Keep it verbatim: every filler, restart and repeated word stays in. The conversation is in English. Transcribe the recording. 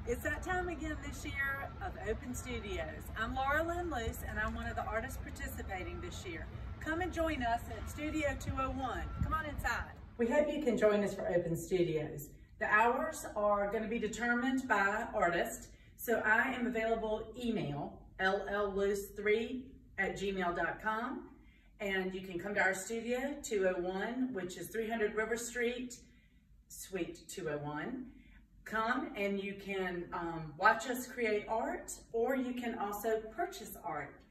It's that time again this year of Open Studios. I'm Lynn, Luce, and I'm one of the artists participating this year. Come and join us at Studio two oh one. Come on inside. We hope you can join us for Open Studios. The hours are going to be determined by artist, so I am available email l l luce three at gmail dot com, and you can come to our studio, two oh one, which is three hundred River Street, Suite two oh one. Come and you can um, watch us create art, or you can also purchase art.